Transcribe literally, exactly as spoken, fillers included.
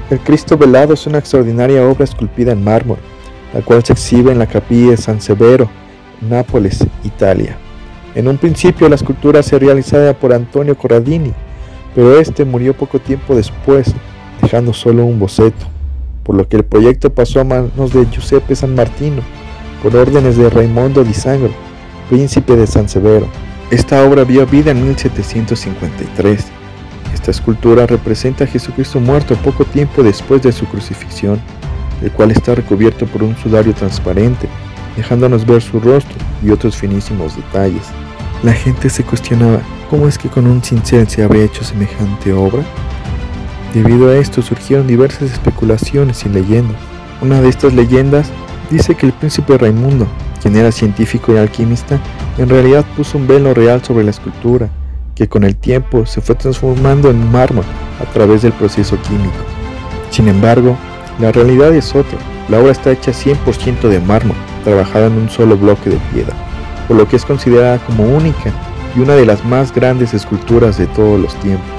El Cristo velado es una extraordinaria obra esculpida en mármol, la cual se exhibe en la capilla de San Severo, en Nápoles, Italia. En un principio la escultura se realizada por Antonio Corradini, pero este murió poco tiempo después, dejando solo un boceto, por lo que el proyecto pasó a manos de Giuseppe San Martino, por órdenes de Raimondo di Sangro, príncipe de San Severo. Esta obra vio vida en mil setecientos cincuenta y tres. Esta escultura representa a Jesucristo muerto poco tiempo después de su crucifixión, el cual está recubierto por un sudario transparente, dejándonos ver su rostro y otros finísimos detalles. La gente se cuestionaba cómo es que con un cincel se habría hecho semejante obra. Debido a esto surgieron diversas especulaciones y leyendas. Una de estas leyendas dice que el príncipe Raimundo, quien era científico y alquimista, en realidad puso un velo real sobre la escultura, que con el tiempo se fue transformando en mármol a través del proceso químico. Sin embargo, la realidad es otra. La obra está hecha cien por ciento de mármol, trabajada en un solo bloque de piedra, por lo que es considerada como única y una de las más grandes esculturas de todos los tiempos.